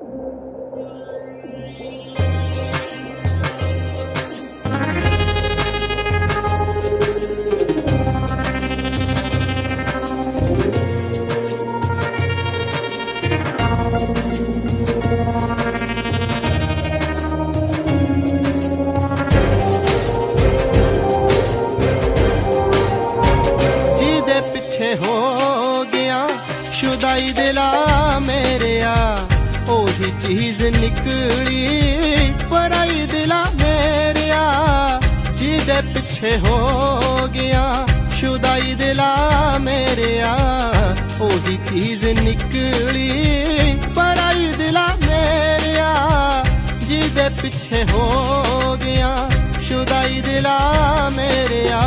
चीज निकली पराई दिला मेरिया, जिदे पिछे हो गया शुदाई दिला मेरिया, ओही चीज निकली पराई दिला मेरिया, जिदे पिछे हो गया शुदाई दिला मेरिया।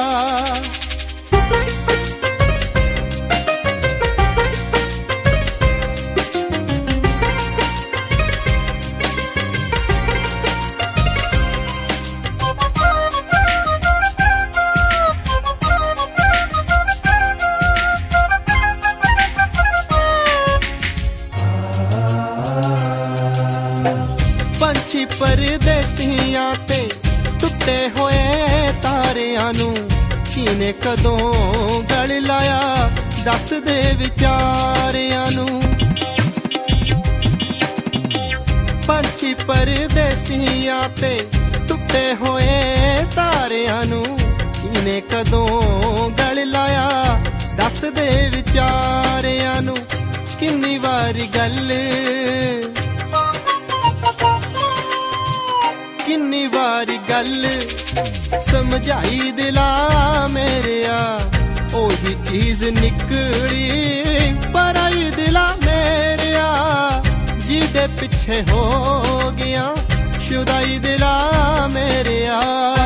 पंछी परदेसियां ते टुटे होए तारियां नू किने कदों गल लाया दस दे विचारियां नू। पंछी परदेसियां ते टुटे होए तारियां नू किने कदों गल लाया दस दे विचारियां नू। किन्नी वारी गल किन्नी वारी गल समझाई दिला मेरिया, ओही चीज निकली पराई दिला मेरिया, जिदे पिछे हो गया शुदाई दिला मेरिया।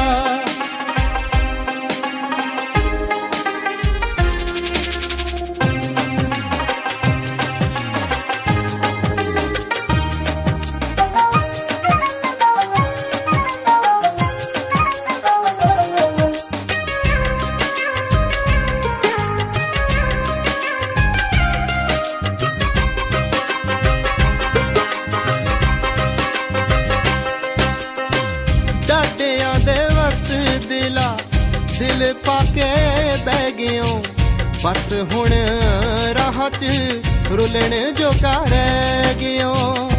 दिल पाके बह गयो बस हुण राह च रुलण जोगा रह गयो।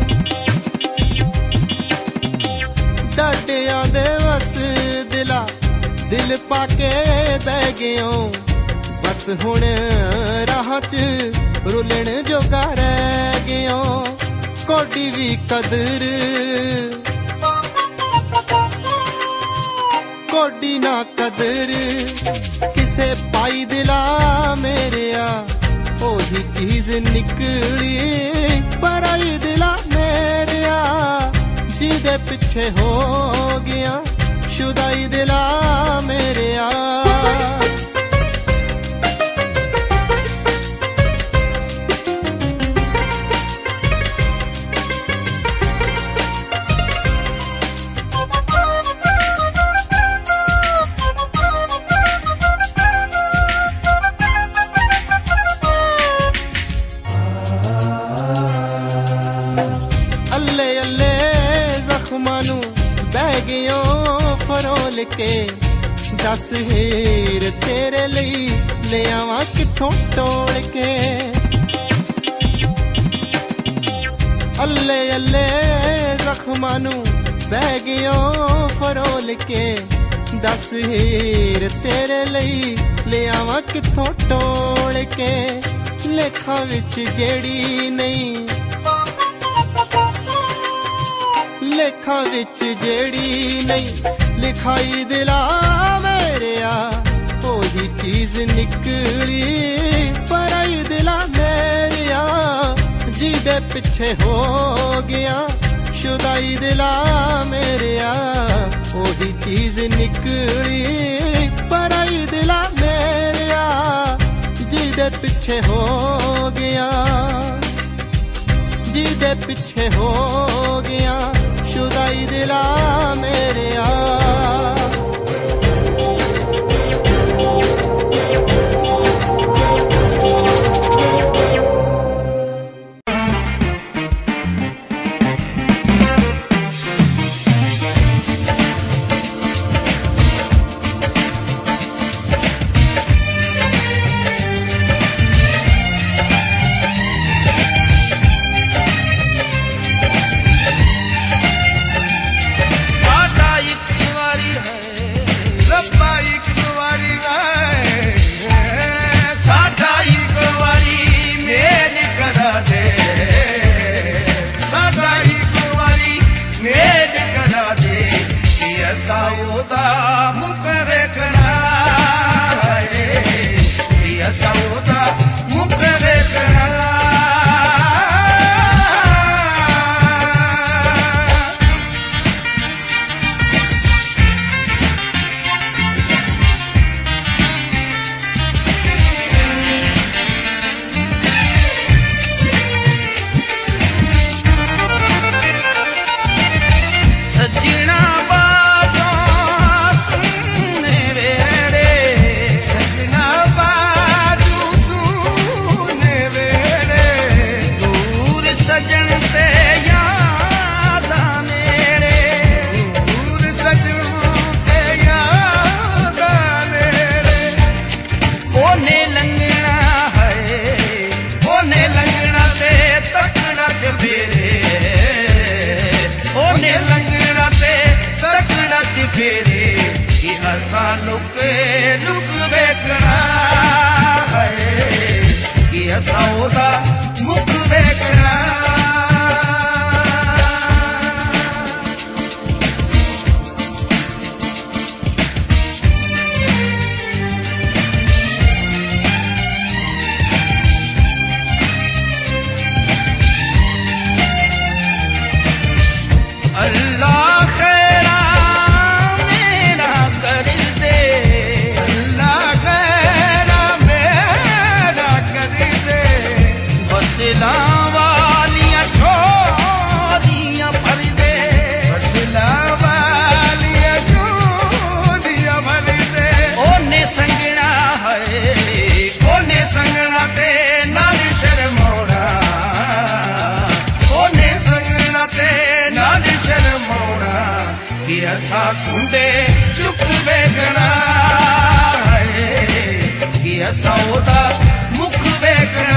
डाडिया दे वस दिला दिल पाके बह गयो बस हुण राह च रुलण जोगा रह गयो। कोडी भी कदर कोडी ना कदर किसे पाई दिला मेरिया, ओही चीज निकली पराई दिला मेरिया, जिदे पिछे हो गया शुदाई दिला मेरिया। बह गयो फरोल के दस हीर तेरे लिए ले आवा किथों तोड़ के। अल्ले अल्ले जख्मां नू बह गयो फरोल के दस हीर तेरे लिए ले आवा किथों तोड़ के। लेखा विच जेड़ी नहीं लेखा विच जेड़ी नहीं लिखाई दिला मेरिया, ओही चीज निकली पराई दिला मेरिया, जिदे पिछे हो गया शुदाई दिला मेरिया, ओही चीज निकली पराई दिला मेरिया, जिदे पिछे हो गया जिदे पिछे हो गया शुदाई दिला मेरिया। फसलां वालियां छोरियां भर दे, फसलां वालियां छोरियां भर दे। ओने संगना है ओने संगना ते नाल शर्माउणा, ओने संगना ते नाल शर्माउणा कि असां कुंडे चुप वेखना कि असां ओदा मुख वेखना।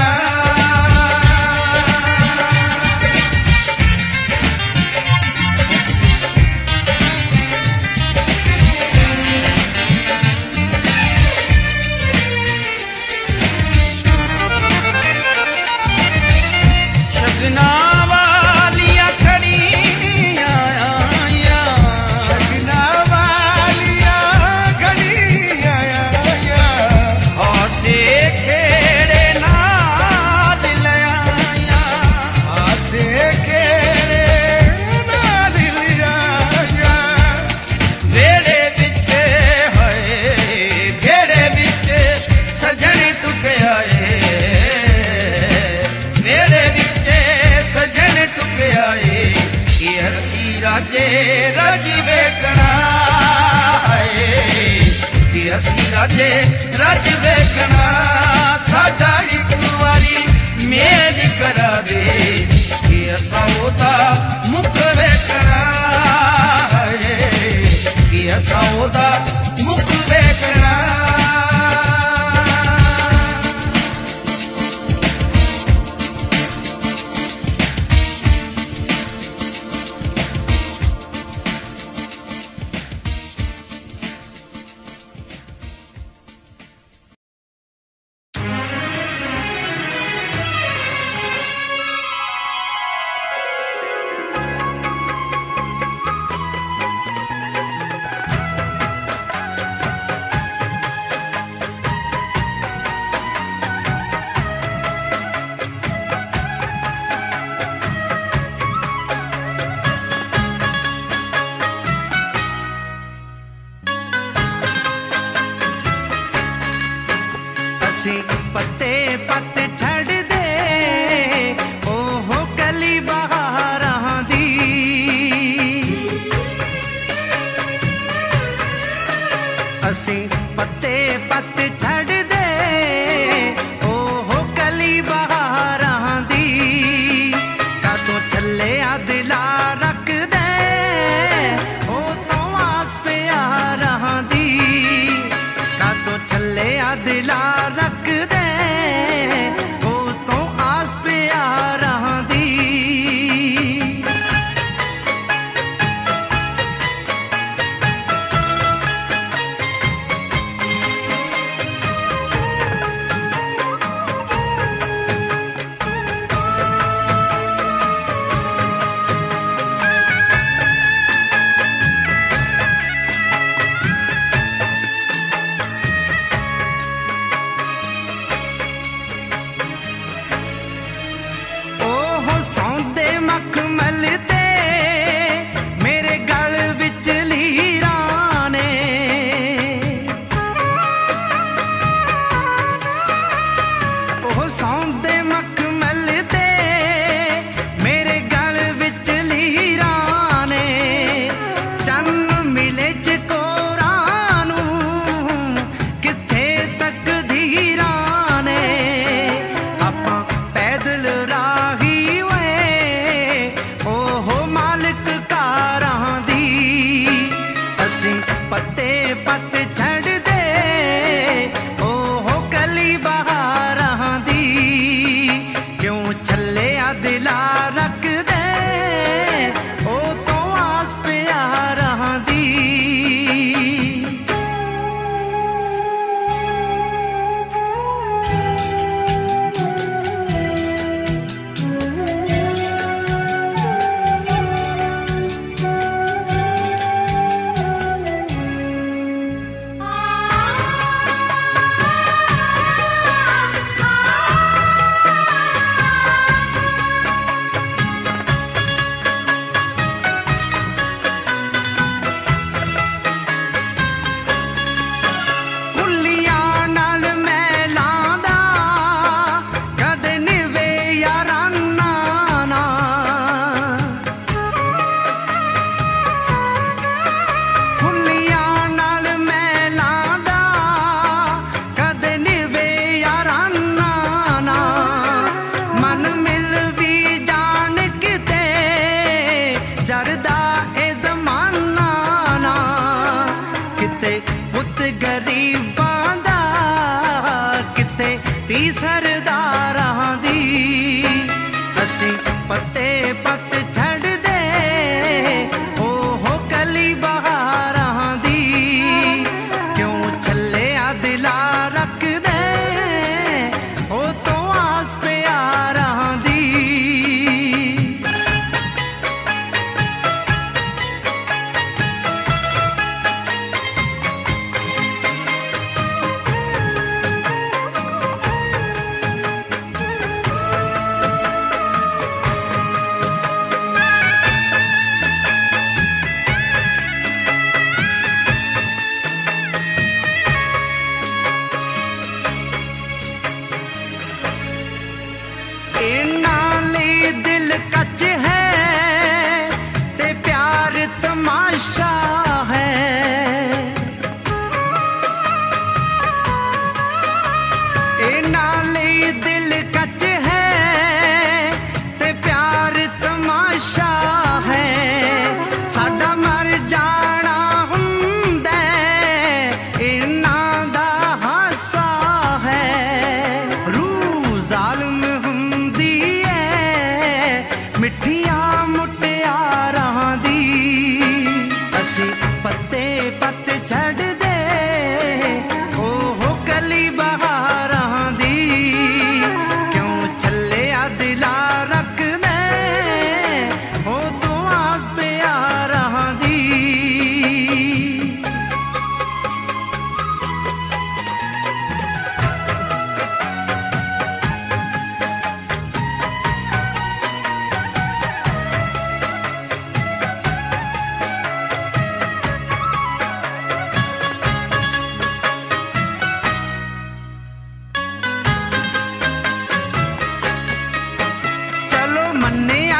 शगना वालियां खड़ियां आया, शगना वालियां खड़ियां आया, हासे खेड़े नाल ले आया, हासे खेड़े नाल ले आया। वेड़े विच है वेड़े विच सजन टुक आए, वेड़े विच सजन टुक आए कि असी राजे रज वेखना है कि असी राजे रज वेखना। साडा एक वारी मेल करा दे कि असां ओदा मुख वेखना है कि असां ओदा मुख वेखना। पत्ते पत्ते छड़ दे ओहो कली बहारां दी, असी पत्ते पत्ते छड़ दे ओहो कली बहारां दी। कातों छले आ दिला रख दे ओ तो आस प्यारां दी, कातों छले आ दिला रख दे ओ तो आस प्यारां दी।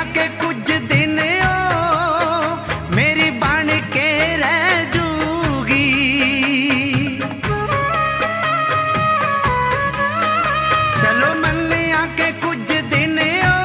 आके कुछ दिन मेरी बन के रह जूगी। चलो मन आके कुछ दिन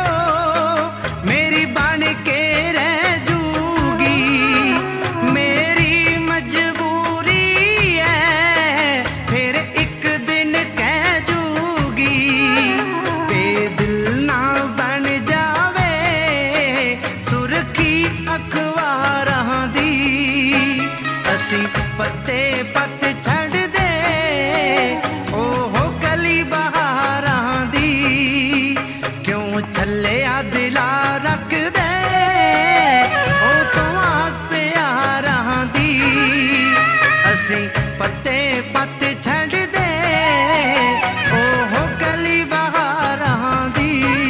मेरी बन के रह जूगी। मेरी मजबूरी है फिर एक दिन कह जूगी। बेदिल ना बन जावे सुर्खी अखबारां दी। असी पत्ते पत छड़ दे ओहो कली बहारां दी। क्यों छल्लिया दिला रख दे ओ तो आस प्यारां दी। असी पत्ते पत छड़ दे ओहो कली बहारां दी।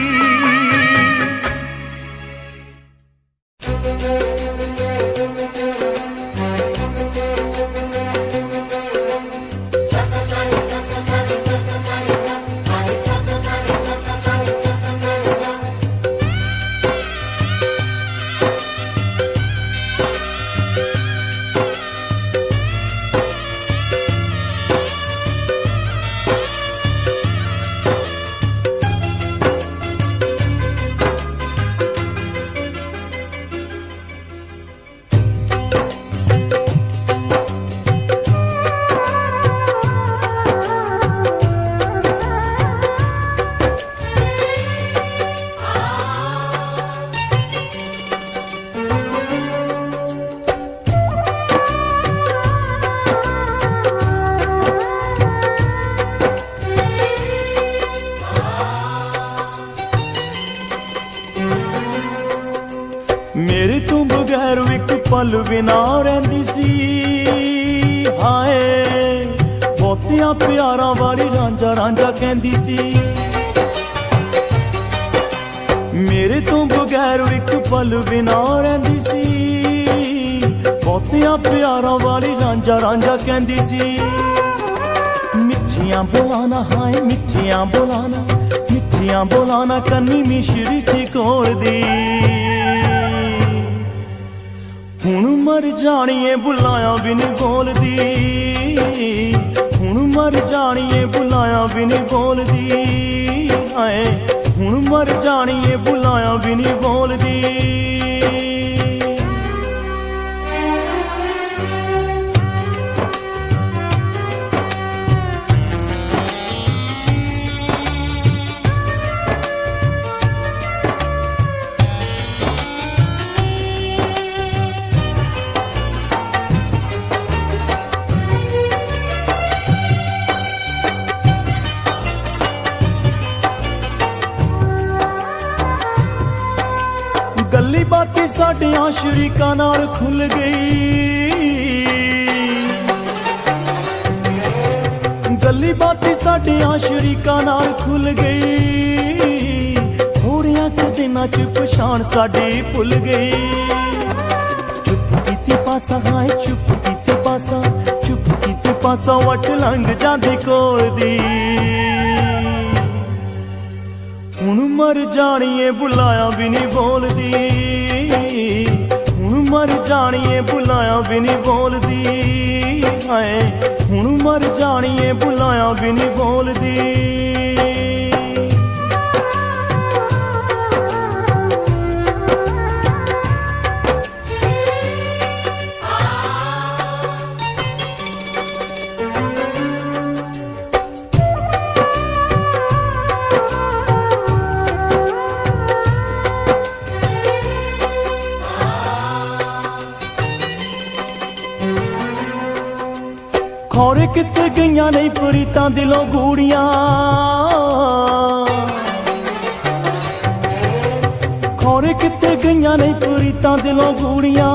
मेरे तो बगैर एक पल भी ना रहिंदी सी। हाय बहुतियां प्यारां वाली रांझा रांझा कहंदी सी। मेरे तो बगैर एक पल भी ना रहिंदी सी। बहुतियां प्यारां वाली रांझा रांझा कहंदी सी। मिठियां बोलाना हाय मिठियां बोलाना, मिठियां बोलाना कन्नी मिश्री सी कोल दी। हुण मर जानिए बुलाया भी नहीं बोलदी। हुण मर जानिए बुलाया भी नहीं बोलदी। हाय हुण मर जानिए बुलाया भी नहीं बोलदी। गल्ली बातें साडियां शरीकां नाल खुल गई। गल्ली बातें साडियां शरीकां नाल खुल गई। थोड़ियां च दिनां च पछाण साडी भुल गई। चुप कीती पासा हाय चुप कीती पासा, चुप कीती पासा वट लंघ जांदी कोल दी। हुण मर जानिए बुलाया भी नहीं बोलदी। हुण मर जानिए बुलाया भी नहीं बोलदी। हाय हुण मर जानिए बुलाया भी नहीं बोलदी। खौरे कित्थे गईयां नहीं प्रीतां दिलों गूड़ियां। खौरे कित्थे गईयां नहीं प्रीतां दिलों गूड़ियां।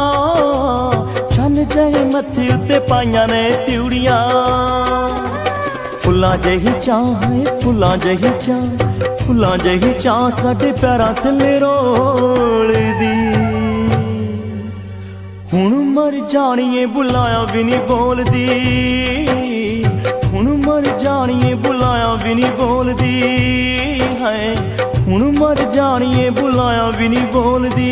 चल जाए मत्थे उत्ते पाइयां ने त्यूड़ियां। फुल्लां जही चाह है फुल्लां जही चाह, फुल्लां जही चाह साडे पैरां थल्ले रोलदी। हुण मर जानिए बुलाया भी नहीं बोलदी। हुण मर जानिए बुलाया भी नहीं बोलदी। हाय हुण मर जानिए बुलाया भी नहीं बोलदी।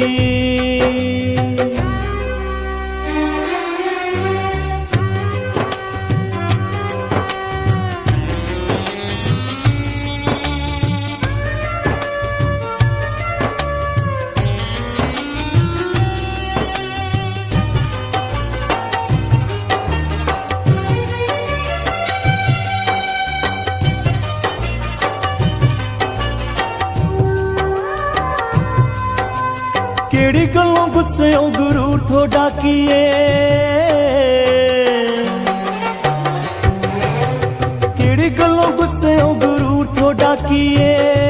केड़ी गल्लों गुस्से ओ गुरूर थोड़ा कीए, केड़ी गल्लों गुस्से ओ गुरूर थोड़ा कीए,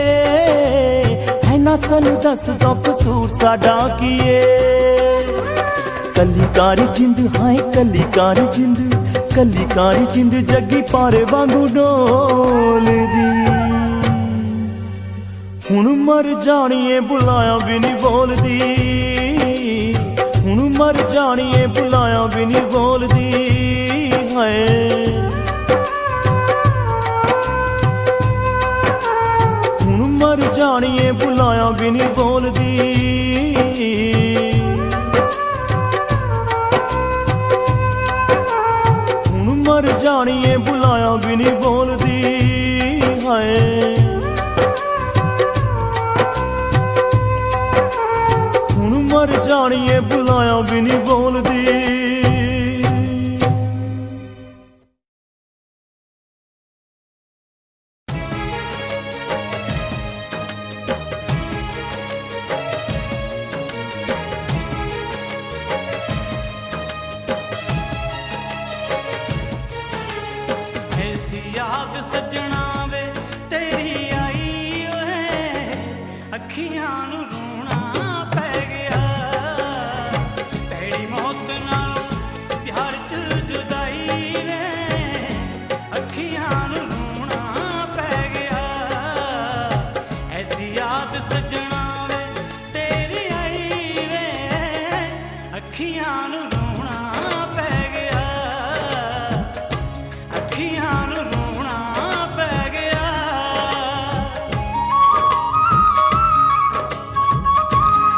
है ना सानू दस दो कसूर साडा कीए। कली कारी जिंद हाय कली कारी जिंद, कली कारी जिंद जगी पारे वांगू डोलदी। हुण मर जानिए बुलाया भी नहीं बोलदी, हुण मर जानिए बुलाया भी नहीं बोलदी। हाय हुण मर जानिए बुलाया भी नहीं बोलदी। हुण मर जानिए बुलाया भी नहीं बोलदी। हाय मर जानिए बुलाया भी नहीं बोलदी। ऐसी याद सजना वे तेरी आई है, अखियां नू रोना पै गया। पैड़ी मौत नालों प्यार च जुदाई ने, अखियां नू रोना पै गया। ऐसी याद सजना वे तेरी आई वे, अखियां नू रोना पै गया, अखियां नू रोना पै गया।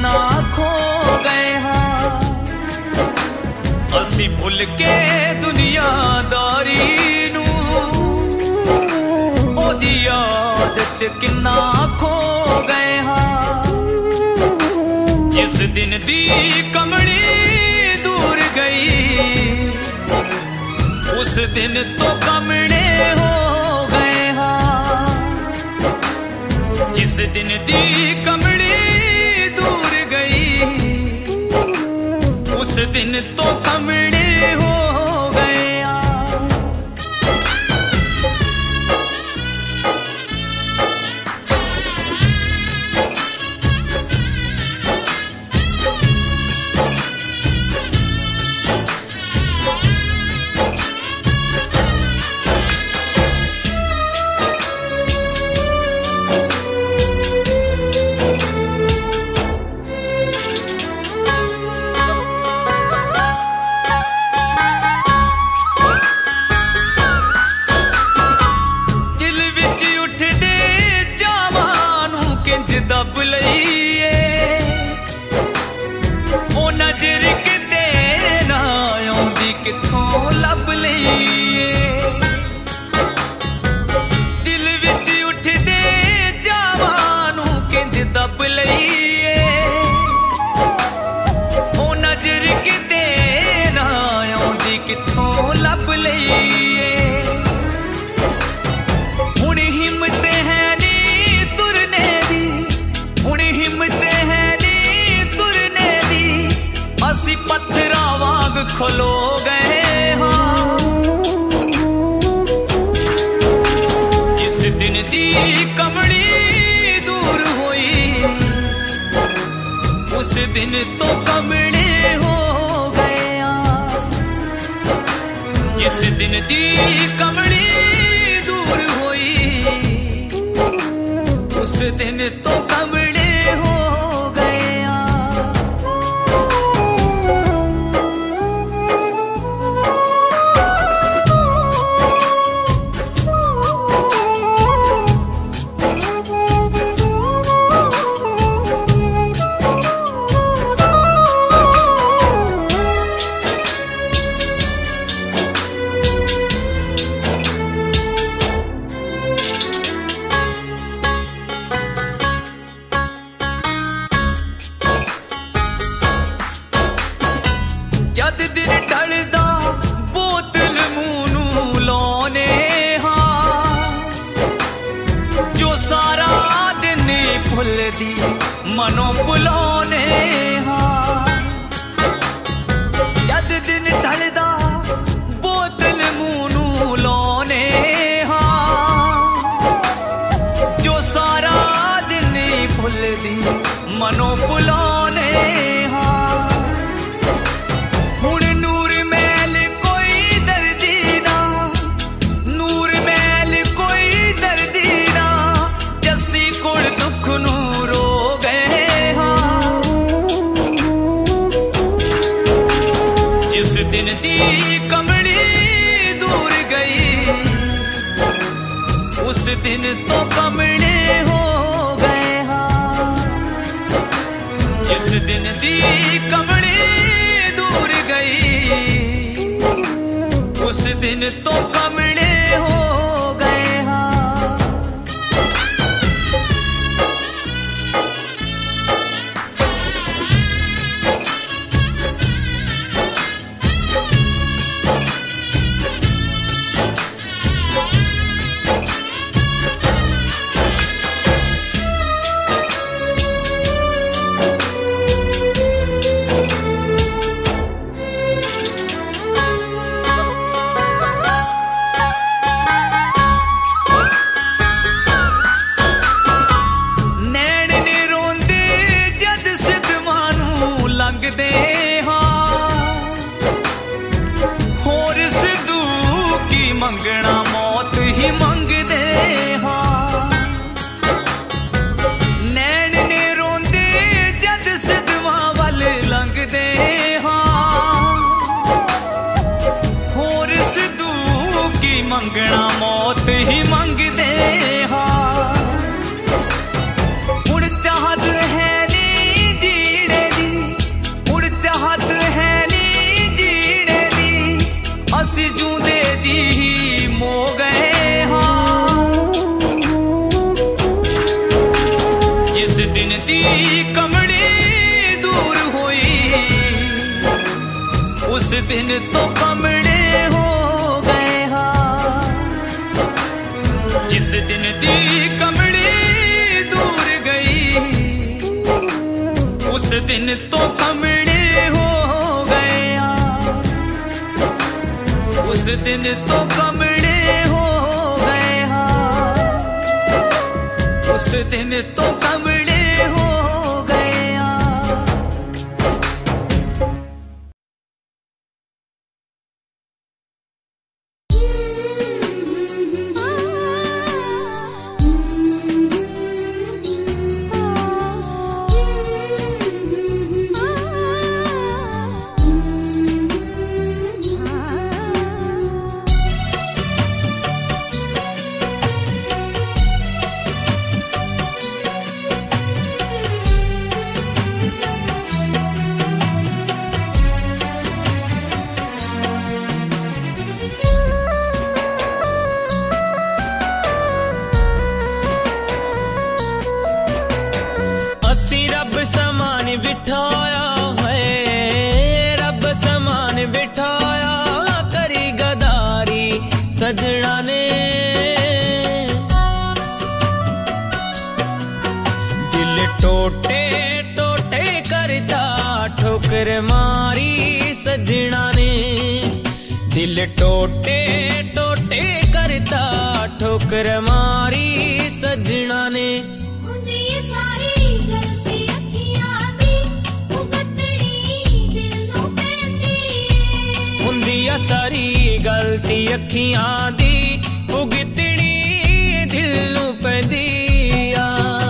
किन्ना खो गए हाँ असी भुल के दुनियादारी नू ओदी याद च किन्ना खो गए हाँ जिस दिन दी कमड़ी दूर गई उस दिन तो कमड़े हो गए हाँ जिस दिन दी कमड़ी दूर गई उस दिन तो कमड़े हो गए दब लईए ओ नजर किते ना आउंदी किथों लब लईए दिल विच उठदे जावानू किंज दब लईए ओ नजर किते ना आउंदी किथों लब लईए हुण हिम्मत है असी पत्थरा वांग खलो गए हाँ जिस दिन दी कमड़ी दूर हुई उस दिन तो कमड़े हो गए जिस दिन दी कमड़ी दूर हुई उस दिन तो कमड़े हो जद दिन ढलदा बोतल मूंह नू लाने हाँ जो सारा दिन भुलदी मनो बुलाने हाँ जद दिन ढलदा बोतल मूंह नू लाने हाँ जो सारा दिन भुलदी मनो बुलाने हाँ दिन दी कमड़ी दूर गई उस दिन तो कमड़े हो गए हाँ जिस दिन दी कमड़ी दूर गई उस दिन तो कमड़े हो गए हाँ जिस दिन दी कमड़ी दूर हुई उस दिन तो कमड़े हो गए हाँ। जिस दिन दी कमड़ी दूर गई उस दिन तो कमड़े हो गए हाँ। उस दिन तो कमड़े हो गए हाँ। उस दिन तो कमड़े हो गए हाँ। बिठाया है रब समान बिठाया करी गदारी सजना ने दिल टोटे टोटे करता ठोकर मारी सजना ने दिल टोटे टोटे करता ठोकर मारी सजना ने सारी गलती अखियां दी भुगतनी दिल नू पैंदी आ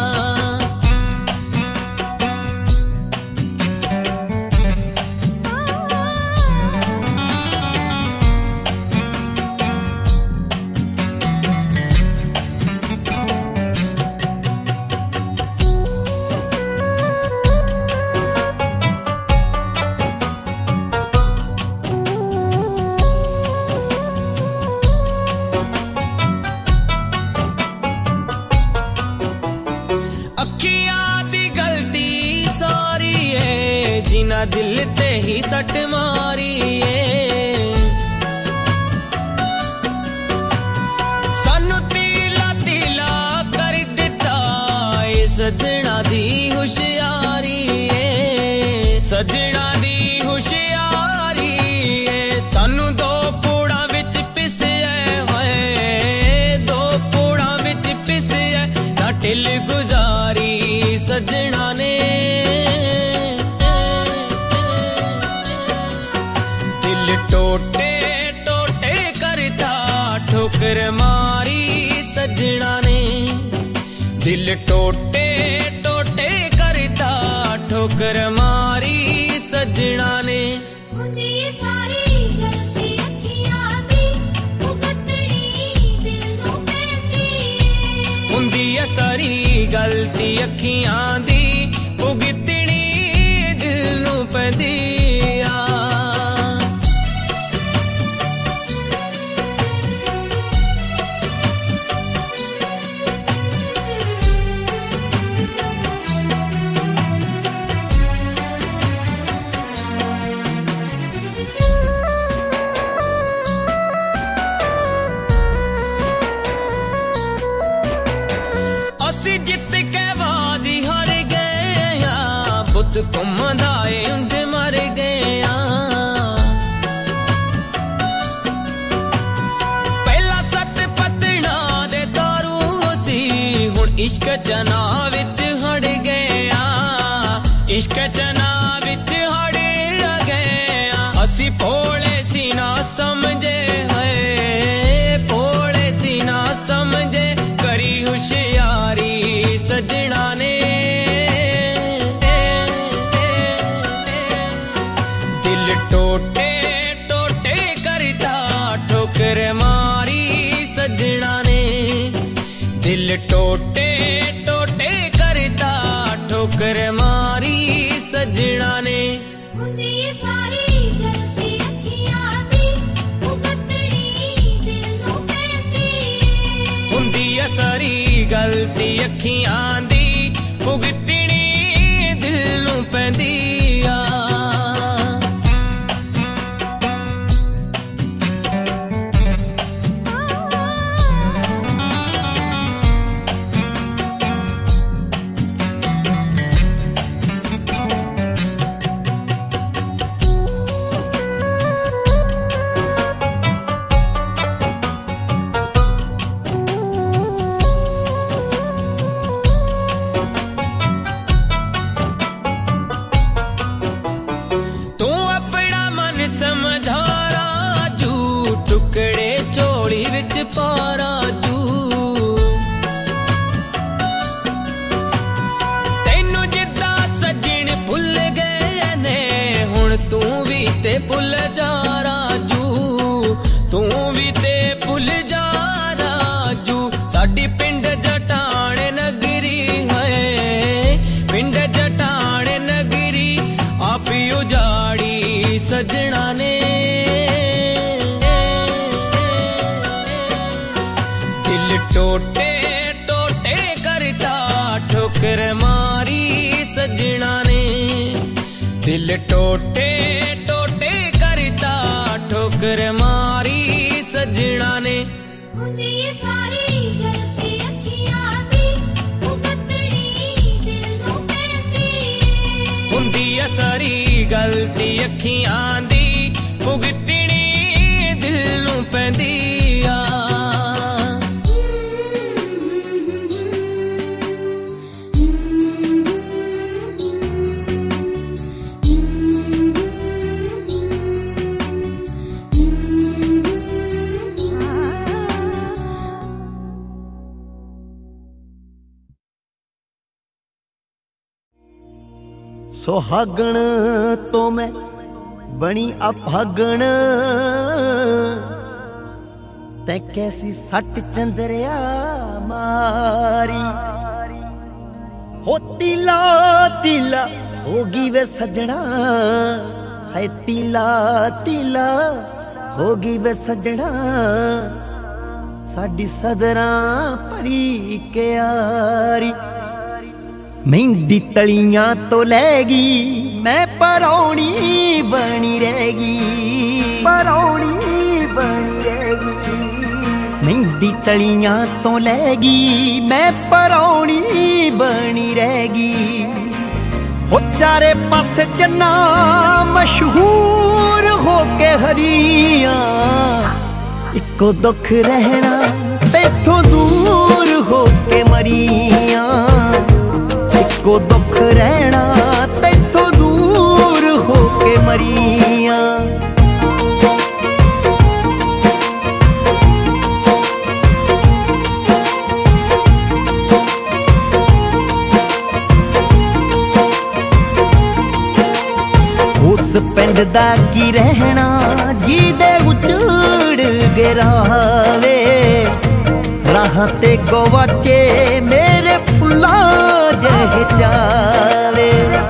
दिल ते ही सट मारी सानू तीला तीला कर दिता सजना दी होशियारी सजना दी होशियारी सानू दो पूड़ा विच पिसे होए दो पूड़ा विच पिसे ना टिल गुजारी सजना ने टोटे टोटे करता ठोकर मारी सजना ने दिल टोटे टोटे करता ठोकर मारी सजना ने सारी गलती अखियां दी भुगतनी दिल नू पैंदी हुंदी सारी गलती अखियां दी भुगतनी दिल नू पैंदी घुमदाए उंज मर गया पहला सत पतना दे दारू सी हुण इश्क चना विच हड़ गया इश्क चना विच हड़ गया असी भोले सी ना समझे है भोले सी ना समझे करी होशियारी सजना ने टोटे टोटे करता ठोकर मारी सजना ने दिल टोटे टोटे करता ठोकर मारी सजना ने सारी गलती अखियां दी भुगतनी दिल नू पैंदी हुंदी सारी गलती अखियां दी भुगतनी ते भुल जा राजू, तू भी ते भुल जा राजू। साडी पिंड जटाणे नगरी है, पिंड जटाणे नगरी आप उजाड़ी सजना ने। दिल टोटे टोटे करता ठोकर मारी सजना ने, दिल टोटे टोटे करता ठोकर मारी सजना ने। हुंदी सारी गलती अखियां दी भुगतनी दिल नूं पैंदी, हुंदी सारी गलती अखियां दी भुगतनी दिल नूं पैंदी आ। सुहागण तो मैं बनी अभागण, तै कैसी सट चंदरिया मारी। हो तिला तिला होगी वे सजना, है तिला तिला होगी वे सजना। साडी सदरां भरी क्यारी, मेहंदी तलियां तो लैगी मैं परौनी बनी रहेगी, परौनी बनी रहेगी। मेहंदी तलियां तो लैगी मैं परौनी बनी रहेगी। हो चारे पासे जन्ना मशहूर हो के हरिया, इको दुख रहना तेथों दूर हो के मरिया। को दुख रहना तैथों दूर हो के मरिया। उस पिंड दा की रहना जिदे उचड़ गिरावे, राह ते गवाचे मेरे फुल्ला जह जावे।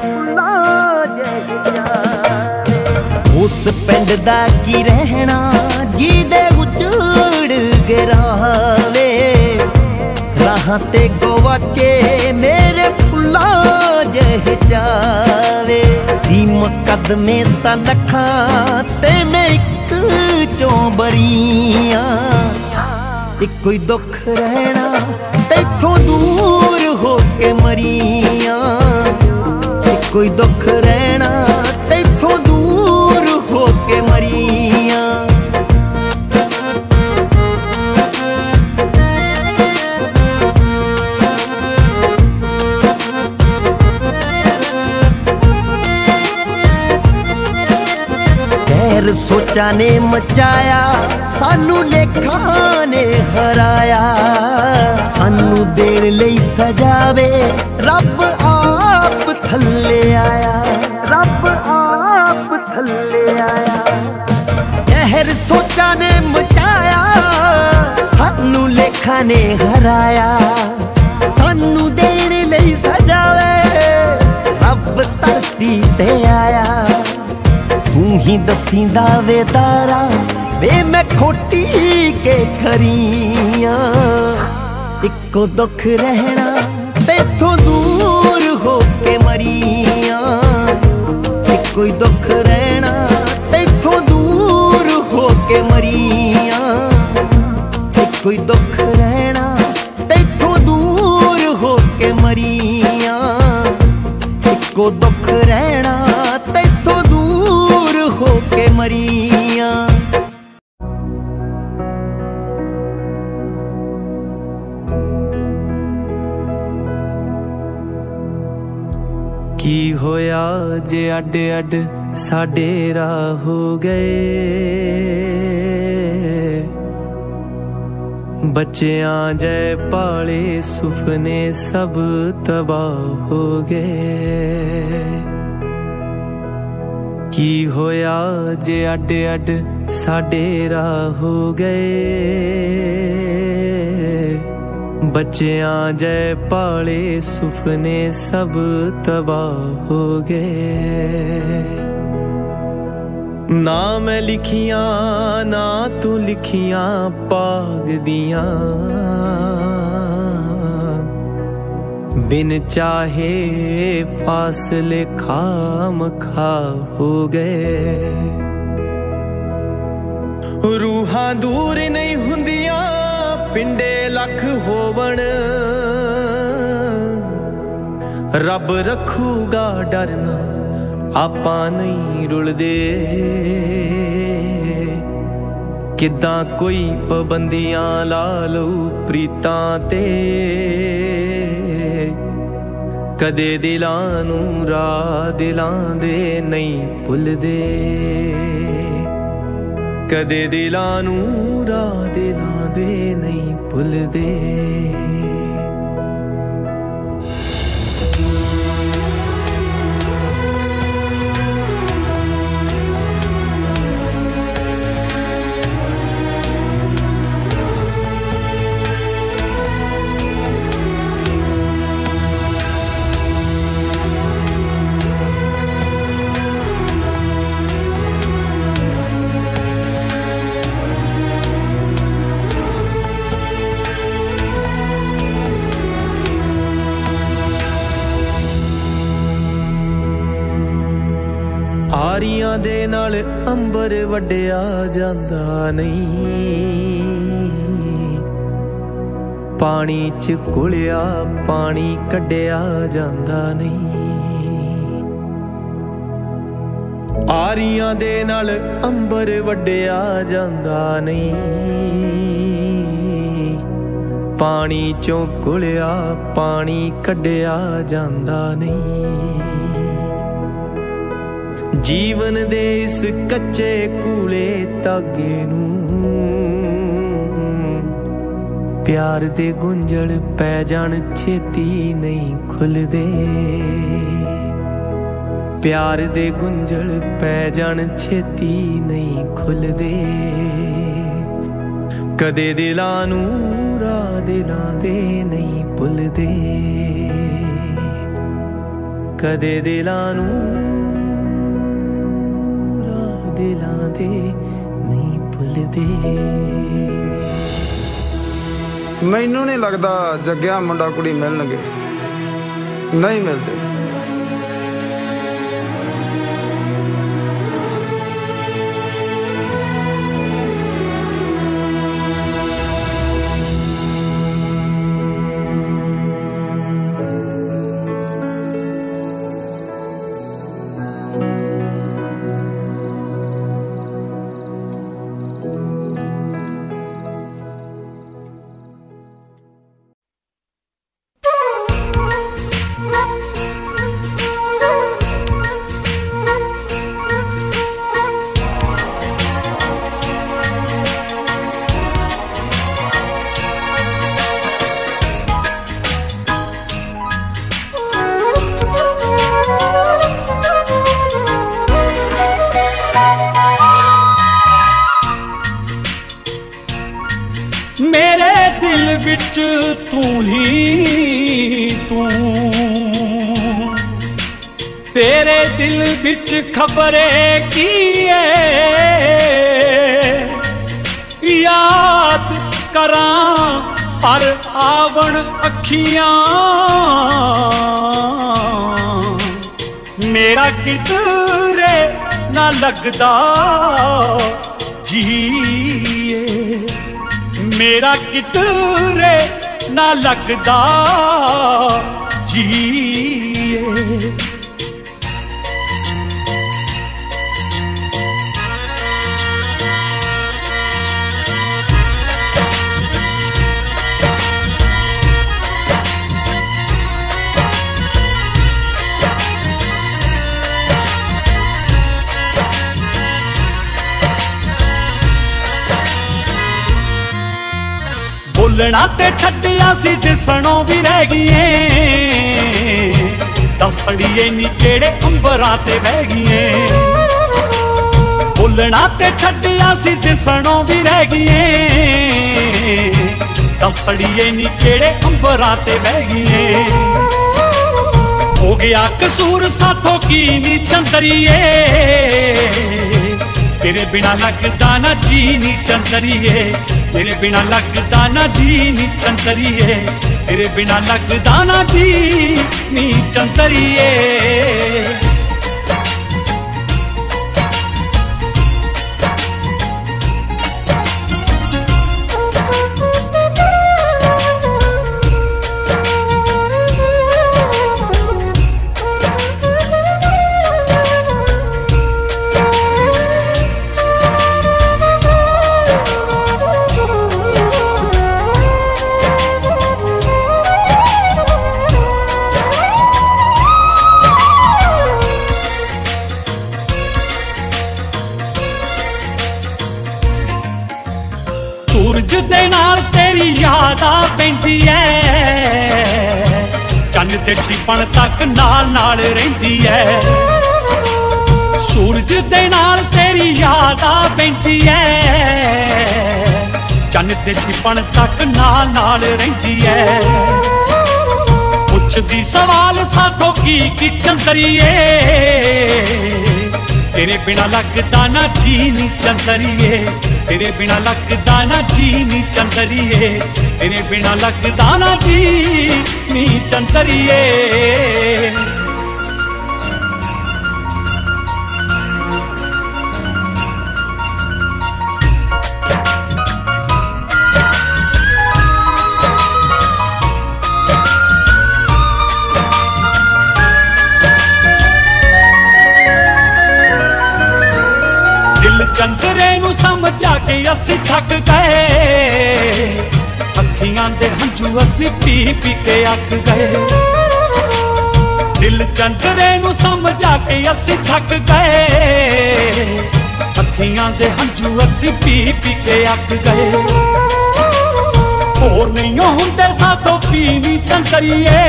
उस पिंड दा की रहना जिदे उचड़ गिरावे, राह ते गवाचे मेरे फुल्ला जह जावे। जी मुकदमे ता लखा ते मैं एक चौबरिया, इको ही दुख रहना तैथों दूर हो के मरिया। इको ही दुख रहना तैथों दूर हो के मरिया। गैर सोचा ने मचाया सानू लेखा ने हराया। सानू देण लई सजावे रब आप थल्ले आया, रब आप थल्ले आया। गैर सोचा ने मचाया सानू लेखा ने हराया। सानू देण लई सजावे रब धरती ते आया। तू ही दसींदा वे तारा वे मैं खोटी के खरिया। इको दुख रहना तेथों दूर हो के मरिया। इको ही दुख रहना तेथों दूर हो के मरिया। इको ही दुख रहना तेथों दूर हो के मरिया। इको दुख रहना तेथों दूर हो के मरिया। की होया जे अड अड साडे राह हो गए। बच्चियां जै पाले सुपने सब तबाह हो गए। की होया जे अड अड साडे राह हो गए, बच्चियां जै पाले सुपने सब तबाह हो गए। ना मैं लिखियां ना तू लिखियां पाग दियां, बिन चाहे फासले खाम खा हो गए। रूहां दूर नहीं हुंदियां पिंडे लख होवण, रब रखूगा डरना आपां नहीं रुलदे। किदां कोई पाबंदियां ला लऊ प्रीतां ते, कदे दिलां नूं राह दिलां दे नहीं भुलदे, कदे दिलां नूं राह दिलां दे नहीं भुलदे। ਆਰੀਆਂ ਦੇ ਨਾਲ ਅੰਬਰ ਵੱਡਿਆ ਜਾਂਦਾ ਨਹੀਂ, ਪਾਣੀ ਚ ਘੁਲਿਆ ਪਾਣੀ ਕੱਢਿਆ ਜਾਂਦਾ ਨਹੀਂ। ਆਰੀਆਂ ਦੇ ਨਾਲ ਅੰਬਰ ਵੱਡਿਆ ਜਾਂਦਾ ਨਹੀਂ, ਪਾਣੀ ਚੋਂ ਘੁਲਿਆ ਪਾਣੀ ਕੱਢਿਆ ਜਾਂਦਾ ਨਹੀਂ। जीवन दे इस कच्चे कूले धागे नूं प्यार दे गुंजल पै जाण छेती नहीं खुलदे, प्यार दे गुंजल पै जाण छेती नहीं खुलदे। कदे दिलां नूं राह दिलां दे नहीं भुलदे, कदे दिलां नूं दिलां दे नहीं भुलदे। मैनू नहीं लगदा जग्गिया मुंडा कुड़ी मिलणगे, नहीं मिलते। तू ही तू, तेरे दिल बिच खबरे की याद करां पर आवण अखियां, मेरा किधरे ना लगदा जीए, मेरा किधरे ना लगदा जीए। बोलना ते छड्डिया सी दिसणों भी रह गईए, दसड़िए नी केड़े अंबरां ते बह गईए। बोलना ते छड्डिया सी दिसणों भी रह गईए दसड़िए नी केड़े अंबरां ते बह गईए हो गया कसूर साथों की नी चंदरिए तेरे बिना लगदा ना जी नी चंदरिए तेरे बिना लगदा ना जी नी चंदरिए तेरे बिना लगदा ना जी नी चंदरिए सूरज दे नाल तेरी याद आ पैंदी है चंद ते छिपण तक नाल नाल रहिंदी है सूरज दे नाल तेरी याद आ पैंदी है चंद ते छिपण तक नाल नाल रहिंदी है पुछदी सवाल साथों की चंदरिए तेरे बिना लगदा ना जी नी चंदरिए तेरे बिना लगदा ना जी नी चंदरिए तेरे बिना लगदा ना जी नी चंदरिए चंदरे नू समझा के असी थक गए अखियां दे हंझू असी पी पी के अक गए दिल चंदरे नू समझा के असी थक गए अखियां दे हंझू असी पी पी के अक गए होर नहीं हुंदे साथों पीनी चंदरिए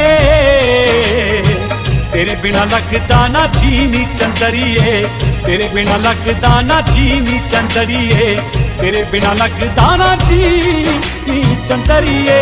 तेरे बिना लगदा ना जी नी चंदरिए तेरे बिना लगदा ना जी नी चंदरिए तेरे बिना लगदा ना जी नी चंदरिए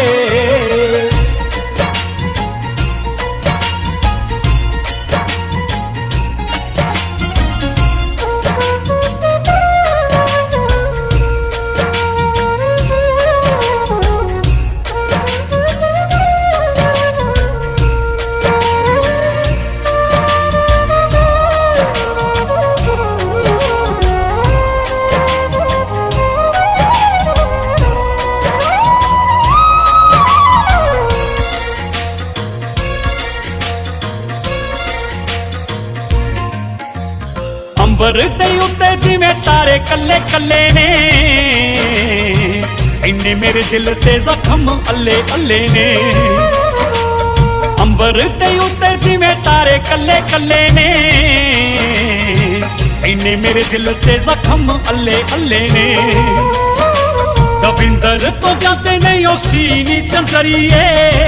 अंबर दे उत्ते जिवें तारे कल्ले कल्ले ने इन्ने मेरे दिल ते जख्म अल्ले अल्ले ने अंबर दे उत्ते जिवें तारे कल्ले कल्ले ने इन्ने मेरे दिल ते जख्म अल्ले अल्ले ने दविंदर तो जाते नहीं ओ सीनी चंदरिए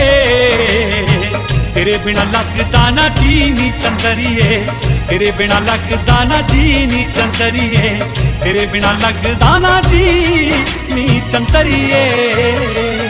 तेरे बिना लगदा ना जी नी चंदरिए तेरे बिना लगदा ना जी नी चंदरिए तेरे बिना लगदा ना जी नी चंदरिए